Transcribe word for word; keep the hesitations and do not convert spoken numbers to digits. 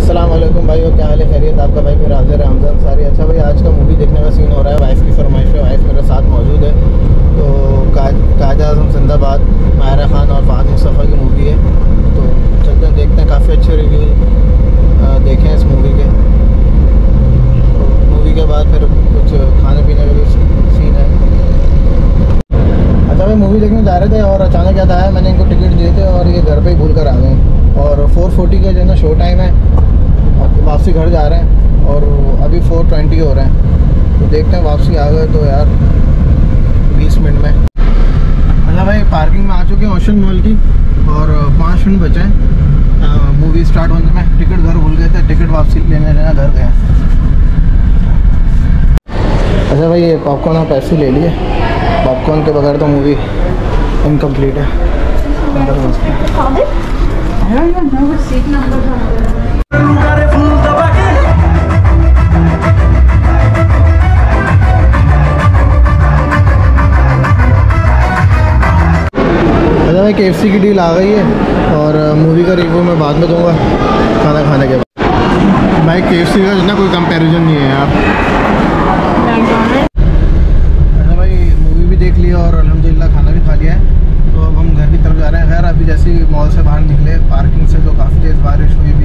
अस्सलाम वालेकुम भाई, क्या हाल है? खैरियत? आपका भाई फिर हाजिर है, हमजा अंसारी। अच्छा भाई, आज का मूवी देखने का सीन हो रहा है। वाइफ की फरमाइश है, वाइफ मेरे साथ मौजूद है। तो कायद आज़म जिंदाबाद, माहिरा खान और फ़हद मुस्तफ़ा की मूवी है। तो चलते हैं, देखते हैं। काफ़ी अच्छे रिव्यू देखे हैं इस मूवी के। तो मूवी के बाद फिर कुछ खाने पीने का भी सीन है। अच्छा भाई, मूवी देखने जा रहे थे और अचानक क्या था, मैंने इनको टिकट दिए थे और ये घर पे ही भूल कर आ गए। और फोर फोर्टी का जो है ना शो टाइम है, वापसी घर जा रहे हैं और अभी फोर ट्वेंटी हो रहे हैं। तो देखते हैं, वापसी आ गए तो यार बीस मिनट में। अच्छा भाई, पार्किंग में आ चुके हैं ओशन मॉल की और पाँच मिनट बचे हैं मूवी स्टार्ट होने में। टिकट घर भूल गए थे, टिकट वापसी लेने लेना घर गए। अच्छा भाई, ये पॉपकॉर्न और पैसे ले लिए। पॉपकॉर्न के बगैर तो मूवी इनकम्प्लीट है। I don't even know what seat number is. अच्छा भाई, के एफ सी की डील आ गई है और मूवी का रिव्यू मैं बाद में दूंगा खाना खाने के बाद। भाई के एफ सी का जो ना कोई कंपैरिजन नहीं है यार। अच्छा भाई, मूवी भी देख लिया और अल्हम्दुलिल्लाह खाना भी खा लिया है। तो अब हम घर की तरफ जा रहे हैं। खैर अभी जैसे ही मॉल से बाहर निकले, पार्किंग से तो काफ़ी तेज़ बारिश हुई,